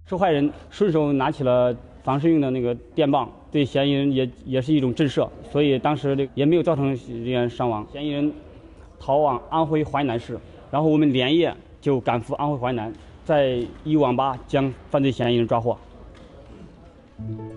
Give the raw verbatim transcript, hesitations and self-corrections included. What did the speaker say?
受害人顺手拿起了防身用的那个电棒，对嫌疑人也也是一种震慑，所以当时这也没有造成人员伤亡。嫌疑人逃往安徽淮南市，然后我们连夜就赶赴安徽淮南，在一网吧将犯罪嫌疑人抓获。